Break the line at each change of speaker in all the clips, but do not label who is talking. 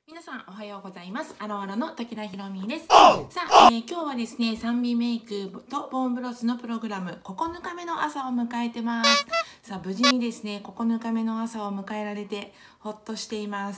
皆さんおはようございます。アロアロの滝田ひろみです。さあ、今日はですね、3B メイクとボーンブロスのプログラム9日目の朝を迎えてます。さあ、無事にですね、9日目の朝を迎えられてほっとしています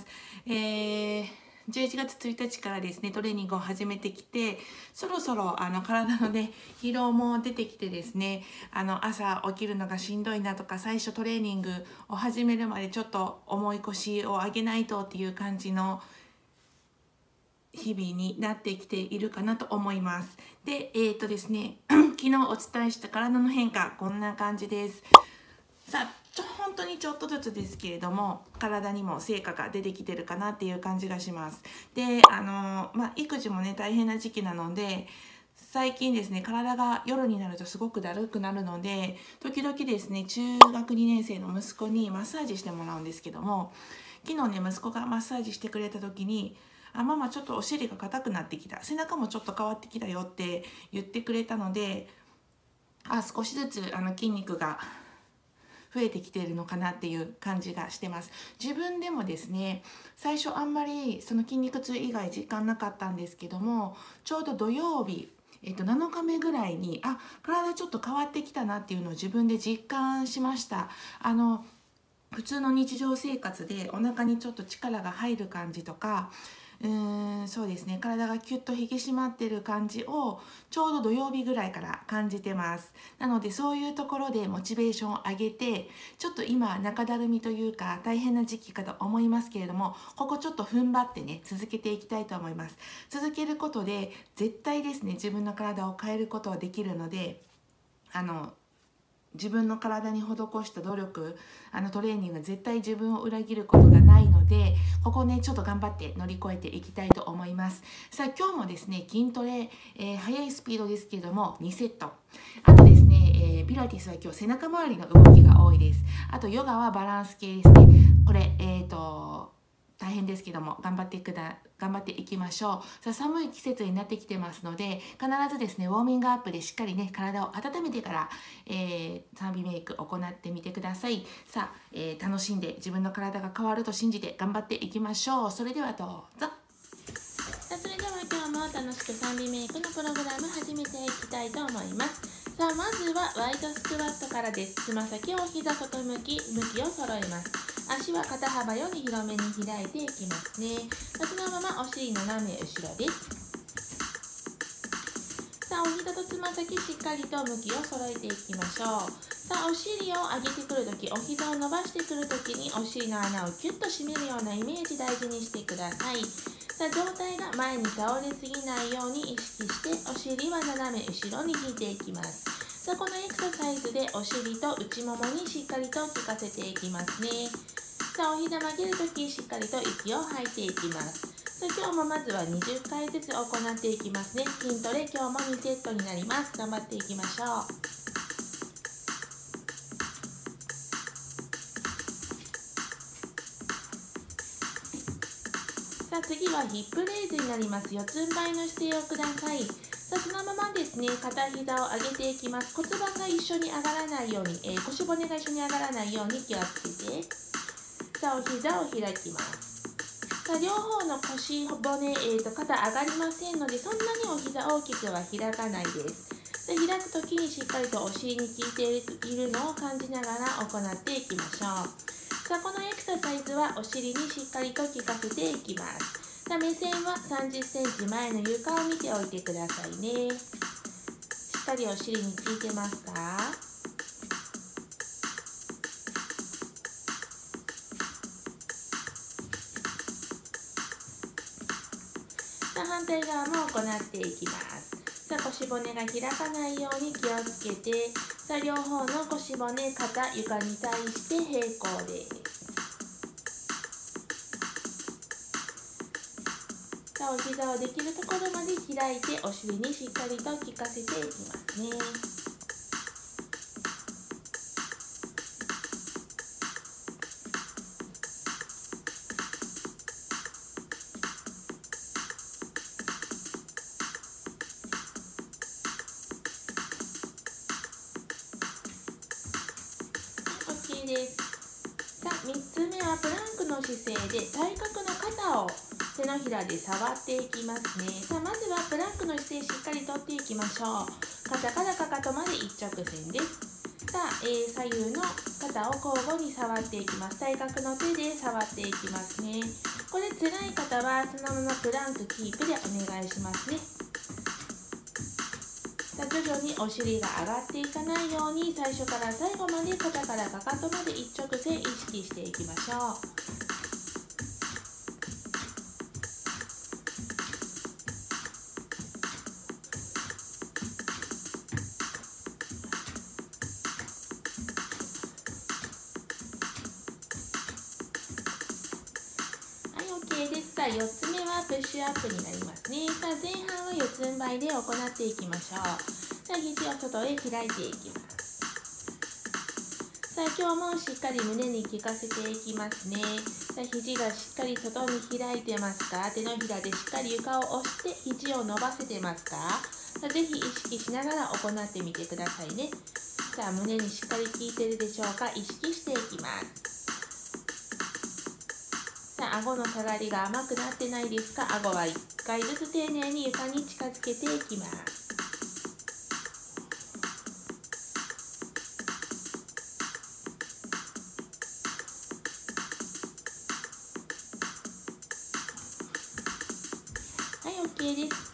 。11月1日からですね、トレーニングを始めてきて、そろそろ体のね、疲労も出てきてですね、朝起きるのがしんどいなとか、最初トレーニングを始めるまでちょっと重い腰を上げないとっていう感じの日々になってきているかなと思います。で、ですね、昨日お伝えした体の変化、こんな感じです。さあ、本当にちょっとずつですけれども、体にも成果が出てきてるかなっていう感じがします。で、育児もね、大変な時期なので、最近ですね、体が夜になるとすごくだるくなるので、時々ですね、中学2年生の息子にマッサージしてもらうんですけども、昨日ね、息子がマッサージしてくれた時に、ママちょっとお尻が硬くなってきた、背中もちょっと変わってきたよって言ってくれたので、少しずつ筋肉が増えてきているのかなっていう感じがしてます。自分でもですね、最初あんまりその筋肉痛以外実感なかったんですけども、ちょうど土曜日、7日目ぐらいに体ちょっと変わってきたなっていうのを自分で実感しました。普通の日常生活でお腹にちょっと力が入る感じとか、そうですね、体がキュッと引き締まってる感じをちょうど土曜日ぐらいから感じてます。なのでそういうところでモチベーションを上げて、ちょっと今中だるみというか大変な時期かと思いますけれども、ここちょっと踏ん張ってね、続けていきたいと思います。続けることで絶対ですね、自分の体を変えることはできるので、自分の体に施した努力、トレーニング絶対自分を裏切ることがないので、ここねちょっと頑張って乗り越えていきたいと思います。さあ今日もですね、筋トレ、速いスピードですけれども2セット、あとですね、ピラティスは今日背中周りの動きが多いです。あとヨガはバランス系ですね。これ大変ですけども頑張っていきましょう。さあ寒い季節になってきてますので、必ずですねウォーミングアップでしっかりね体を温めてから、3B メイク行ってみてください。さあ、楽しんで自分の体が変わると信じて頑張っていきましょう。それではどうぞ。さあそれでは今日も楽しく 3B メイクのプログラム始めていきたいと思います。さあまずはワイドスクワットからです。つま先を膝外向きを揃えます。足は肩幅より広めに開いていきますね。そのままお尻斜め後ろです。さあお膝とつま先しっかりと向きを揃えていきましょう。さあお尻を上げてくるとき、お膝を伸ばしてくるときにお尻の穴をキュッと締めるようなイメージ大事にしてください。さあ上体が前に倒れすぎないように意識してお尻は斜め後ろに引いていきます。さあこのエクササイズでお尻と内ももにしっかりと効かせていきますね。さあお膝曲げるときしっかりと息を吐いていきます。さあ今日もまずは20回ずつ行っていきますね。筋トレ今日も2セットになります。頑張っていきましょう。さあ次はヒップレイズになります。四つん這いの姿勢をください。さあそのままですね、片膝を上げていきます。骨盤が一緒に上がらないように、腰骨が一緒に上がらないように気をつけて。さあお膝を開きます。さあ両方の腰骨、肩上がりませんので、そんなにお膝大きくは開かないです。さあ開くときにしっかりとお尻に効いているのを感じながら行っていきましょう。さあこのエクササイズはお尻にしっかりと効かせていきます。さあ目線は30センチ前の床を見ておいてくださいね。しっかりお尻に効いてますか？さあ反対側も行っていきます。さあ腰骨が開かないように気をつけて、さあ両方の腰骨、肩、床に対して平行です。さあお膝をできるところまで開いてお尻にしっかりと効かせていきますね。OK です。さあ3つ目はプランクの姿勢で体格の肩を手のひらで触っていきますね。さあまずはプランクの姿勢しっかりとっていきましょう。肩からかかとまで一直線です。さあ、左右の肩を交互に触っていきます。対角の手で触っていきますね。これ辛い方はそのままプランクキープでお願いしますね。さあ徐々にお尻が上がっていかないように最初から最後まで肩からかかとまで一直線意識していきましょう。さあ4つ目はプッシュアップになりますね。さあ前半は四つん這いで行っていきましょう。さあ肘を外へ開いていきます。さあ今日もしっかり胸に効かせていきますね。さあ肘がしっかり外に開いてますか？手のひらでしっかり床を押して肘を伸ばせてますか？さあぜひ意識しながら行ってみてくださいね。さあ胸にしっかり効いてるでしょうか？意識していきます。顎の下がりが甘くなってないですか？顎は1回ずつ丁寧に床に近づけていきます。はい、OK です。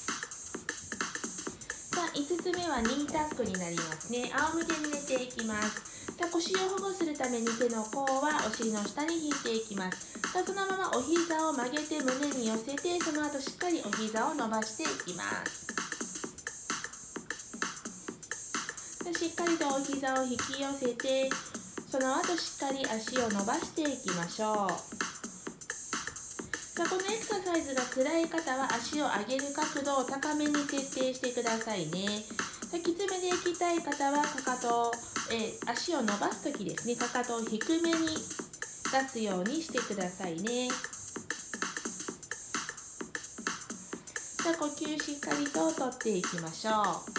さあ5つ目はニータックになりますね。仰向けに寝ていきます。さあ腰を保護するために手の甲はお尻の下に引いていきます。さあそのままお膝を曲げて胸に寄せて、その後しっかりお膝を伸ばしていきます。さあしっかりとお膝を引き寄せて、その後しっかり足を伸ばしていきましょう。さあこのエクササイズが辛い方は足を上げる角度を高めに設定してくださいね。さあきつめでいきたい方はかかとを足を伸ばすときですね、かかとを低めに出すようにしてくださいね。さあ呼吸しっかりととっていきましょう。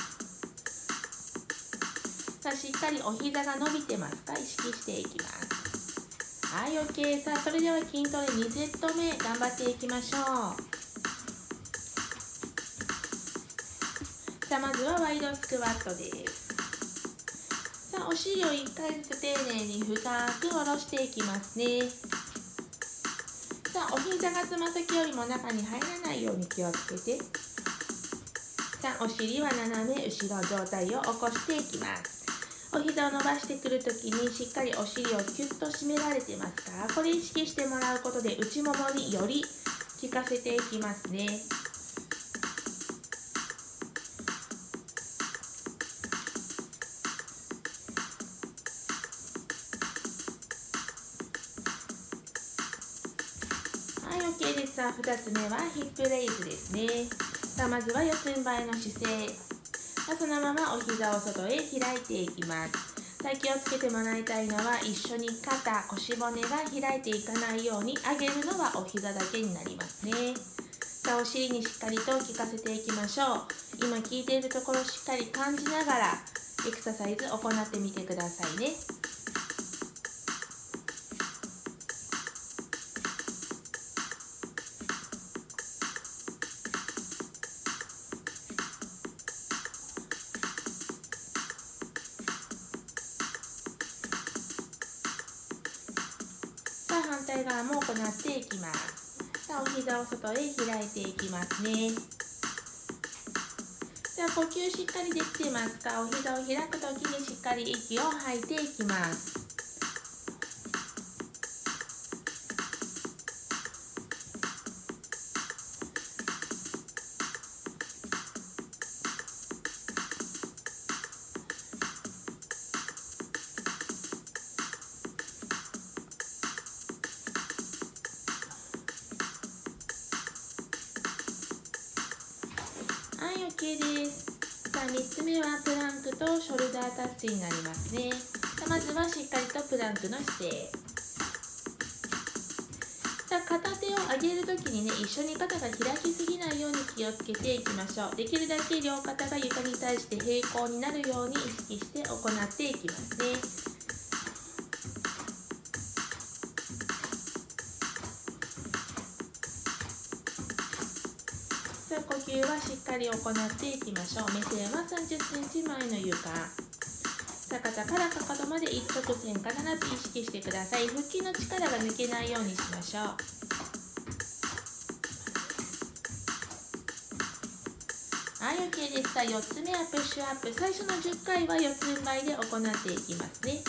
さあしっかりお膝が伸びてますか？意識していきます。はい、 OK。 さあそれでは筋トレ2セット目頑張っていきましょう。さあまずはワイドスクワットです。さあお尻を1回ずつ丁寧に深く下ろしていきますね。さあお膝がつま先よりも中に入らないように気をつけて。さあお尻は斜め後ろ上体を起こしていきます。お膝を伸ばしてくるときにしっかりお尻をキュッと締められてますか？これ意識してもらうことで内ももにより効かせていきますね。はい、 OK です。さあ2つ目はヒップレイズですね。さあまずは四つん這いの姿勢。さあそのままお膝を外へ開いていきます。さあ気をつけてもらいたいのは一緒に肩、腰骨が開いていかないように、上げるのはお膝だけになりますね。さあお尻にしっかりと効かせていきましょう。今効いているところをしっかり感じながらエクササイズ行ってみてくださいね。反対側も行っていきます。さあお膝を外へ開いていきますね。さあ呼吸しっかりできてますか？お膝を開くときにしっかり息を吐いていきます。はい、 OK です。さあ3つ目はプランクとショルダータッチになりますね。さあまずはしっかりとプランクの姿勢。さあ片手を上げるときにね、一緒に肩が開きすぎないように気をつけていきましょう。できるだけ両肩が床に対して平行になるように意識して行っていきますね。 さあ呼吸はしっかり行っていきましょう。目線は30センチ前の床。さあ肩からかかとまで一直線、必ず意識してください。腹筋の力が抜けないようにしましょう。はい、OK です。さあ4つ目はプッシュアップ。最初の10回は四つん這いで行っていきますね。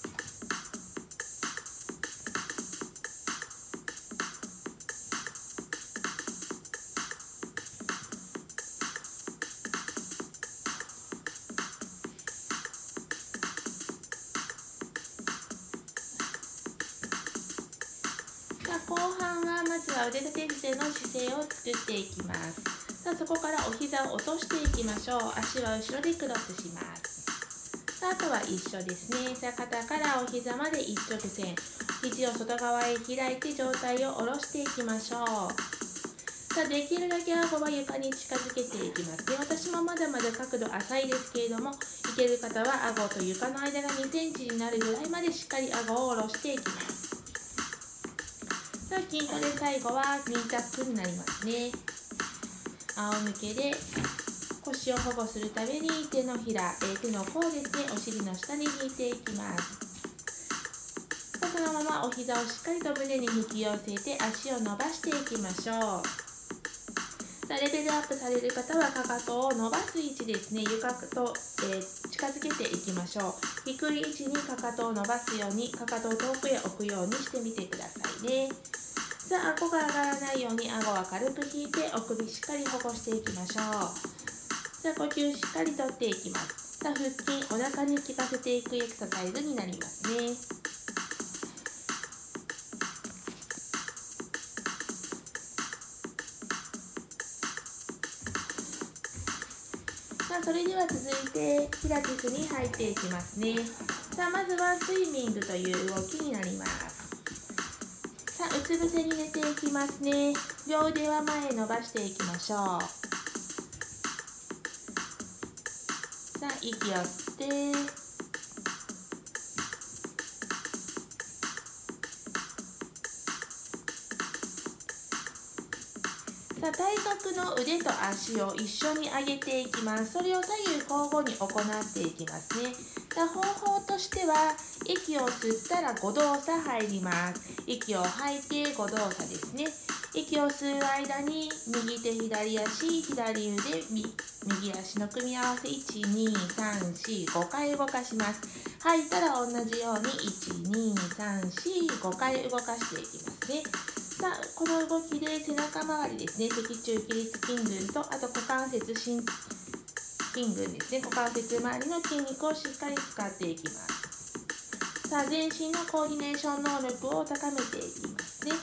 後半はまずは腕立て伏せの姿勢を作っていきます。さあそこからお膝を落としていきましょう。足は後ろでクロスします。さああとは一緒ですね。さあ肩からお膝まで一直線、肘を外側へ開いて上体を下ろしていきましょう。さあできるだけ顎は床に近づけていきますね。私もまだまだ角度浅いですけれども、いける方は顎と床の間が2センチになるぐらいまでしっかり顎を下ろしていきます。さあ筋トレ最後はニータックになりますね。仰向けで腰を保護するために手のひら、手の甲ですね、お尻の下に引いていきます。さあそのままお膝をしっかりと胸に引き寄せて足を伸ばしていきましょう。さあレベルアップされる方はかかとを伸ばす位置ですね、床と、近づけていきましょう。低い位置にかかとを伸ばすように、かかとを遠くへ置くようにしてみてくださいね。さあ顎が上がらないように顎は軽く引いてお首しっかり保護していきましょう。さあ呼吸しっかりとっていきます。さあ腹筋お腹に効かせていくエクササイズになりますね。さあそれでは続いてピラティスに入っていきますね。さあまずはスイミングという動きになります。さあうつ伏せに寝ていきますね。両腕は前へ伸ばしていきましょう。さあ息を吸ってさあ対角の腕と足を一緒に上げていきます。それを左右交互に行っていきますね。さあ方法としては息を吸ったら5動作入ります。息を吐いて5動作ですね。息を吸う間に右手左足左腕右足の組み合わせ12345回動かします。吐いたら同じように12345回動かしていきますね。さあこの動きで背中周りですね、脊柱起立筋群とあと股関節筋群ですね、股関節周りの筋肉をしっかり使っていきます。さあ全身のコーディネーション能力を高めていきますね。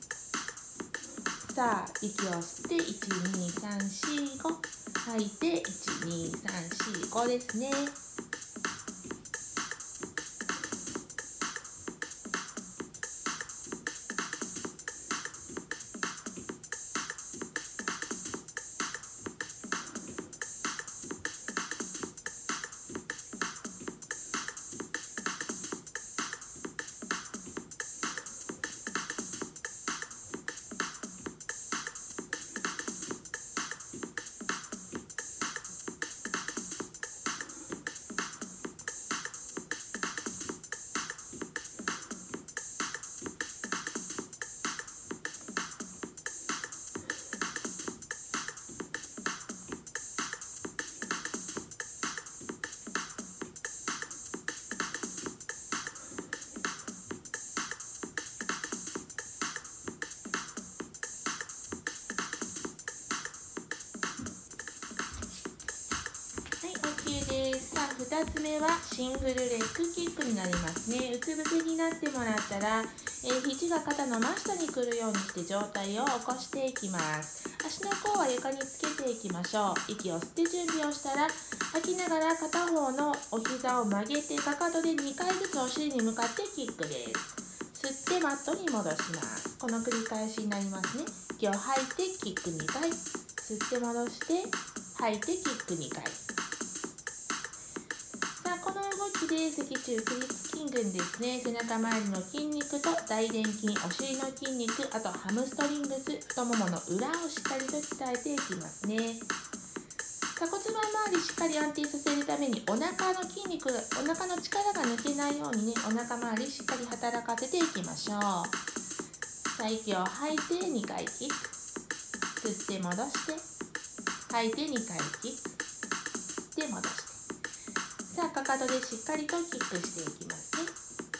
さあ息を吸って12345吐いて12345ですね。さあ2つ目はシングルレッグキックになりますね。うつ伏せになってもらったら、肘が肩の真下に来るようにして上体を起こしていきます。足の甲は床につけていきましょう。息を吸って準備をしたら吐きながら片方のお膝を曲げてかかとで2回ずつお尻に向かってキックです。吸ってマットに戻します。この繰り返しになりますね。息を吐いてキック2回、吸って戻して吐いてキック2回。この動きで脊柱起立筋群ですね。背中周りの筋肉と大臀筋、お尻の筋肉、あとハムストリングス、太ももの裏をしっかりと鍛えていきますね。鎖骨盤周りしっかり安定させるためにお腹の筋肉、お腹の力が抜けないようにね、お腹周りしっかり働かせていきましょう。さあ、息を吐いて2回キック。吸って戻して、吐いて2回キック。で、戻して。さあ、かかとでしっかりとキックしていきますね。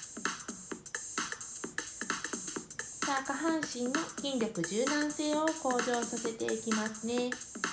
さあ、下半身の筋力柔軟性を向上させていきますね。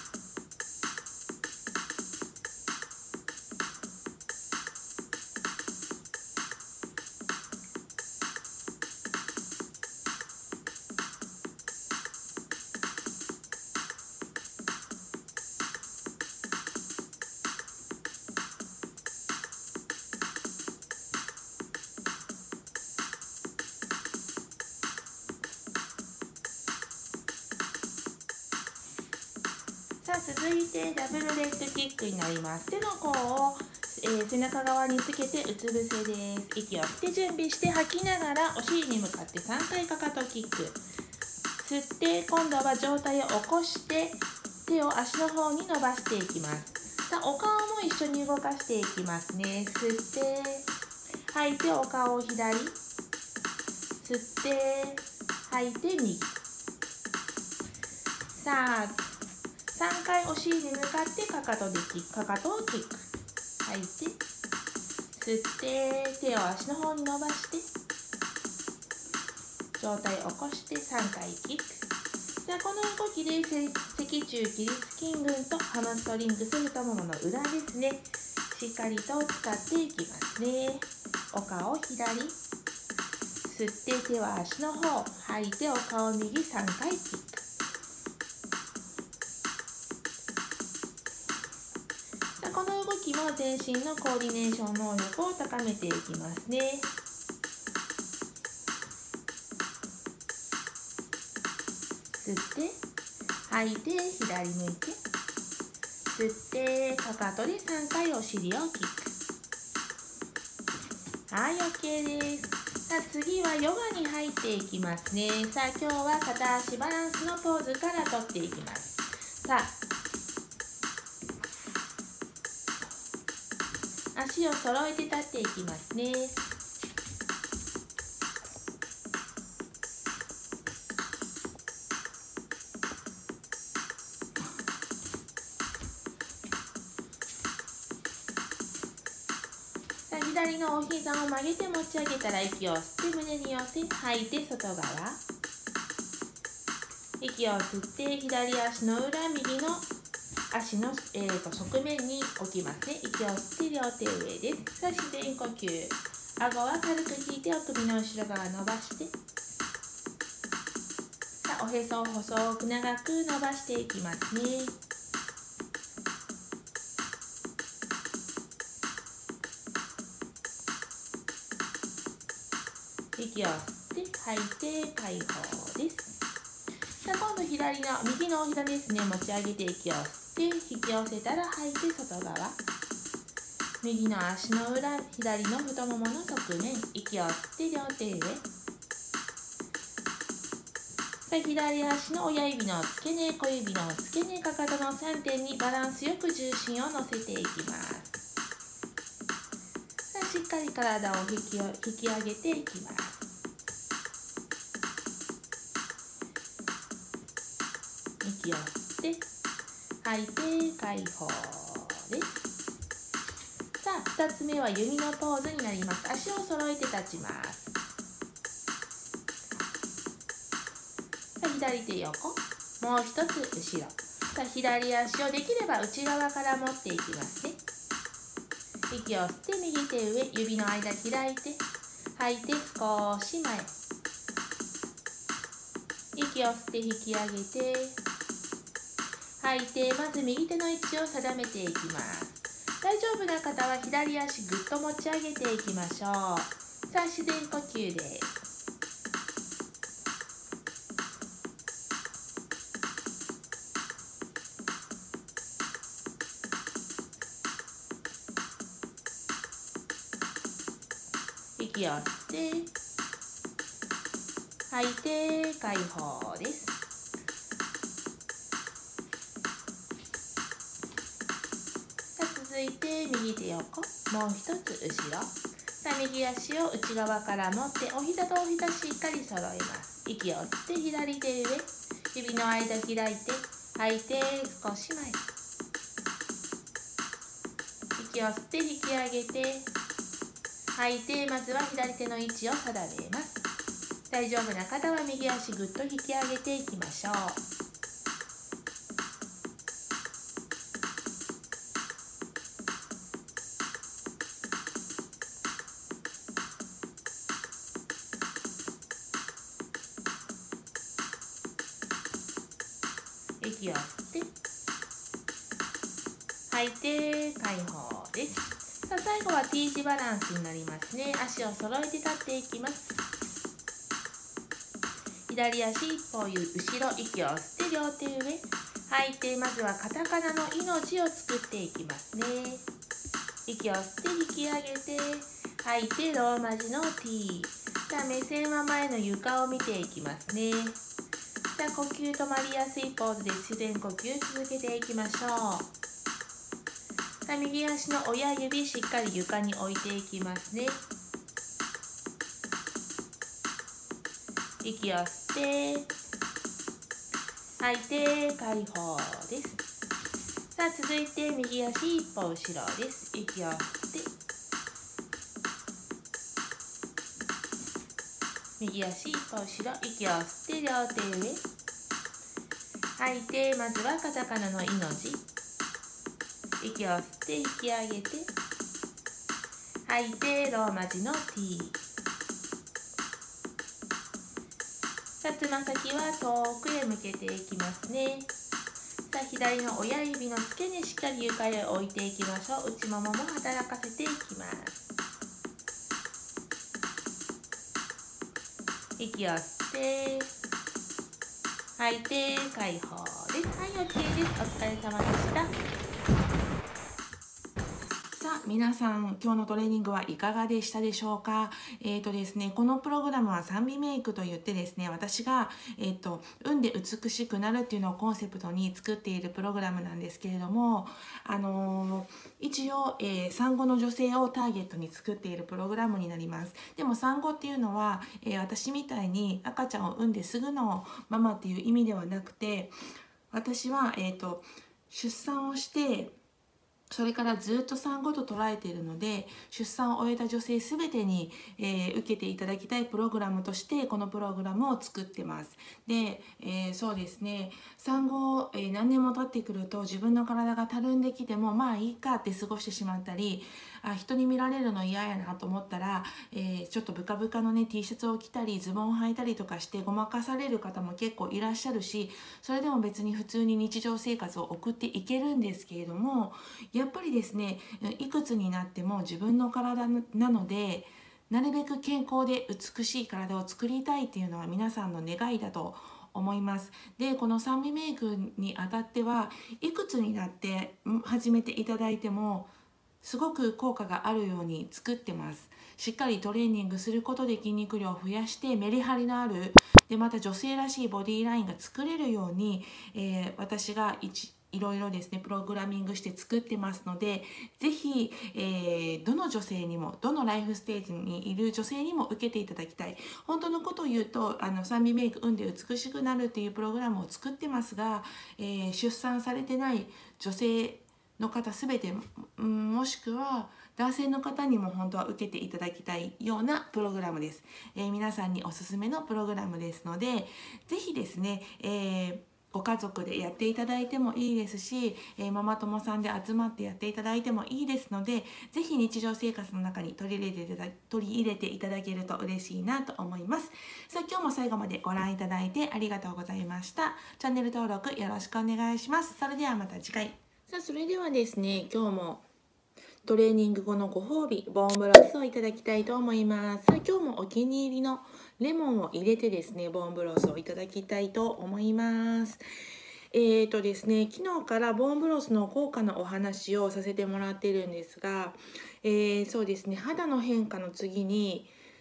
さあ、続いてダブルレッグキックになります。手の甲を、背中側につけてうつ伏せです。息を吸って準備して吐きながらお尻に向かって3回かかとキック。吸って今度は上体を起こして手を足の方に伸ばしていきます。さあ、お顔も一緒に動かしていきますね。吸って吐いてお顔を左、吸って吐いて右。さあ、3回お尻に向かってかかとをキック。吐いて、吸って手を足の方に伸ばして、上体を起こして3回キック。じゃあこの動きで脊柱起立筋群とハムストリングス、太ももの裏ですね。しっかりと使っていきますね。お顔左、吸って手は足の方、吐いてお顔右3回キック。この動きも全身のコーディネーション能力を高めていきますね。吸って吐いて左向いて、吸ってかかとで3回お尻をキック。はい、 OK です。さあ、次はヨガに入っていきますね。さあ、今日は片足バランスのポーズからとっていきます。さあ、足を揃えて立っていきますね。さあ、左のお膝を曲げて持ち上げたら息を吸って胸に寄せ、吐いて外側。息を吸って左足の裏、右の足の、側面に置きますね。息を吸って両手上です。さあ、自然呼吸。顎は軽く引いてお首の後ろ側伸ばして、さあ、おへそを細く長く伸ばしていきますね。息を吸って吐いて解放です。さあ、今度右のお膝ですね、持ち上げて息を吸って引き寄せたら吐いて外側。右の足の裏、左の太ももの側面、息を吸って両手上。さあ、左足の親指の付け根、小指の付け根、かかとの3点にバランスよく重心を乗せていきます。さあ、しっかり体を引き上げていきます。息を吸って吐いて解放です。さあ、2つ目は弓のポーズになります。足を揃えて立ちます。さあ、左手横、もう一つ後ろ。さあ、左足をできれば内側から持っていきますね。息を吸って右手上、指の間開いて、吐いて少し前。息を吸って引き上げて、吐いてまず右手の位置を定めていきます。大丈夫な方は左足ぐっと持ち上げていきましょう。さあ、自然呼吸です。 息を吸って吐いて解放です。続いて右手横、もう一つ後ろ。さあ右足を内側から持ってお膝とお膝しっかり揃えます。息を吸って左手上、指の間開いて吐いて少し前。息を吸って引き上げて吐いて、まずは左手の位置を定めます。大丈夫な方は右足ぐっと引き上げていきましょう。息を吸って吐いて解放です。さあ最後は T 字バランスになりますね。足を揃えて立っていきます。左足一歩後ろ、息を吸って両手上、吐いてまずはカタカナのイの字を作っていきますね。息を吸って引き上げて吐いてローマ字の T。 さあ目線は前の床を見ていきますね。さあ呼吸止まりやすいポーズで自然呼吸続けていきましょう。さあ右足の親指しっかり床に置いていきますね。息を吸って吐いて解放です。さあ続いて右足一歩後ろです。息を吸って右足一歩後ろ、息を吸って両手上、吐いてまずはカタカナのイの字、息を吸って引き上げて吐いてローマ字の T。 さあつま先は遠くへ向けていきますね。さあ左の親指の付け根しっかり床へ置いていきましょう。内ももも働かせていきます。息を吸って吐いて解放です。はい、OK です。お疲れ様でした。さあ皆さん今日のトレーニングはいかがでしたでしょうか。ですね、このプログラムは賛美メイクといってですね、私が、運で美しくなるっていうのをコンセプトに作っているプログラムなんですけれども、一応、産後の女性をターゲットに作っているプログラムになります。でも産後っていうのは、私みたいに赤ちゃんを産んですぐのママっていう意味ではなくて、私は、出産をしてそれからずっと産後と捉えているので、出産を終えた女性全てに、受けていただきたいプログラムとしてこのプログラムを作ってます。で、そうですね、産後、何年も経ってくると自分の体がたるんできてもまあいいかって過ごしてしまったり、人に見られるの嫌やなと思ったら、ちょっとブカブカのね T シャツを着たりズボンを履いたりとかしてごまかされる方も結構いらっしゃるし、それでも別に普通に日常生活を送っていけるんですけれども、やっぱりですね、いくつになっても自分の体なので、なるべく健康で美しい体を作りたいっていうのは皆さんの願いだと思います。で、この賛美メイクにあたってはいくつになって始めていただいてもすごく効果があるように作ってます。しっかりトレーニングすることで筋肉量を増やしてメリハリのあるでまた女性らしいボディラインが作れるように、私がいろいろですねプログラミングして作ってますので、ぜひ、どの女性にもどのライフステージにいる女性にも受けていただきたい。本当のことを言うと賛美メイク産んで美しくなるっていうプログラムを作ってますが、出産されてない女性の方すべて、もしくは男性の方にも本当は受けていただきたいようなプログラムです。皆さんにおすすめのプログラムですので、ぜひですね、ご家族でやっていただいてもいいですし、ママ友さんで集まってやっていただいてもいいですので、ぜひ日常生活の中に取り入れていただけると嬉しいなと思います。さあ今日も最後までご覧いただいてありがとうございました。チャンネル登録よろしくお願いします。それではまた次回。さあそれではですね、今日もトレーニング後のご褒美ボーンブロスをいただきたいと思います。さあ今日もお気に入りのレモンを入れてですねボーンブロスをいただきたいと思います。ですね、昨日からボーンブロスの効果のお話をさせてもらっているんですが、そうですね、肌の変化の次に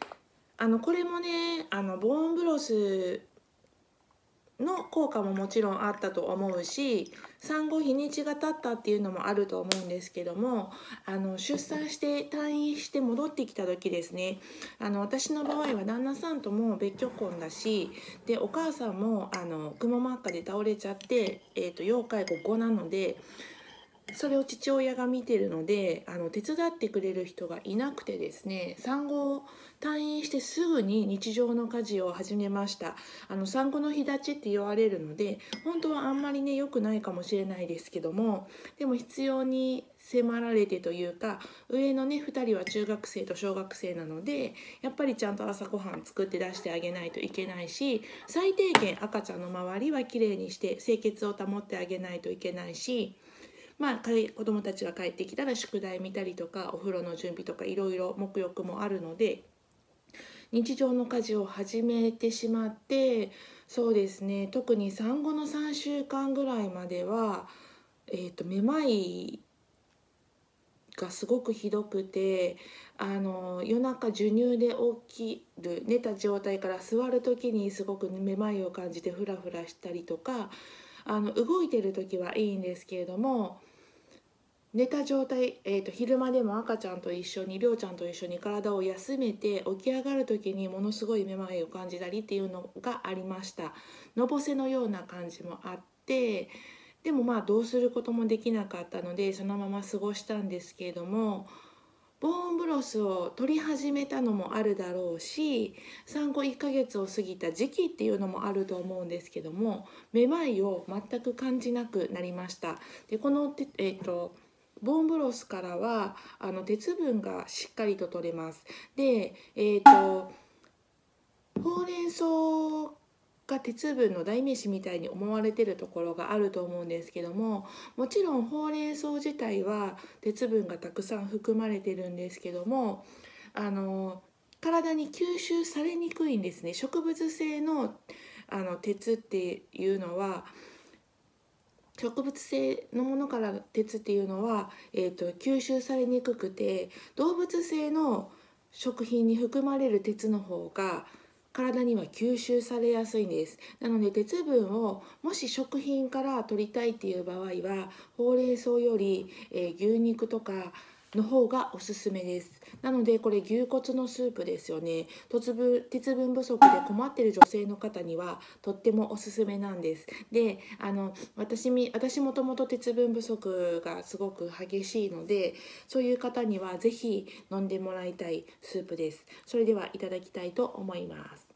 これもねボーンブロスの効果ももちろんあったと思うし、産後日にちが経ったっていうのもあると思うんですけども、出産して退院して戻ってきた時ですね、私の場合は旦那さんとも別居婚だし、でお母さんもくも膜下で倒れちゃって、要介護5なので、それを父親が見てるので手伝ってくれる人がいなくてですね、産後退院してすぐに日常の家事を始めました。産後の日立ちって言われるので、本当はあんまりね良くないかもしれないですけども、でも必要に迫られてというか、上のね2人は中学生と小学生なので、やっぱりちゃんと朝ごはん作って出してあげないといけないし、最低限赤ちゃんの周りはきれいにして清潔を保ってあげないといけないし、子どもたちが帰ってきたら宿題見たりとかお風呂の準備とかいろいろ沐浴もあるので、日常の家事を始めてしまって、そうですね、特に産後の3週間ぐらいまでは、めまいがすごくひどくて、夜中授乳で起きる寝た状態から座る時にすごくめまいを感じてフラフラしたりとか、動いてる時はいいんですけれども、寝た状態、昼間でも赤ちゃんと一緒にりょうちゃんと一緒に体を休めて起き上がる時にものすごいめまいを感じたりっていうのがありました。のぼせのような感じもあって、でもどうすることもできなかったのでそのまま過ごしたんですけれども、ボーンブロスを取り始めたのもあるだろうし、産後1ヶ月を過ぎた時期っていうのもあると思うんですけども、めまいを全く感じなくなりました。でこのボーンブロスからは鉄分がしっかりと取れます。で、ほうれん草が鉄分の代名詞みたいに思われてるところがあると思うんですけども、もちろんほうれん草自体は鉄分がたくさん含まれてるんですけども、体に吸収されにくいんですね。植物性の鉄っていうのは、植物性のものから鉄っていうのは、吸収されにくくて、動物性の食品に含まれる鉄の方が体には吸収されやすいんです。なので鉄分をもし食品から取りたいっていう場合は、ほうれん草より、牛肉とかの方がおすすめです。なのでこれ牛骨のスープですよね。鉄分不足で困っている女性の方にはとってもおすすめなんです。で私もともと鉄分不足がすごく激しいので、そういう方にはぜひ飲んでもらいたいスープです。それではいただきたいと思います。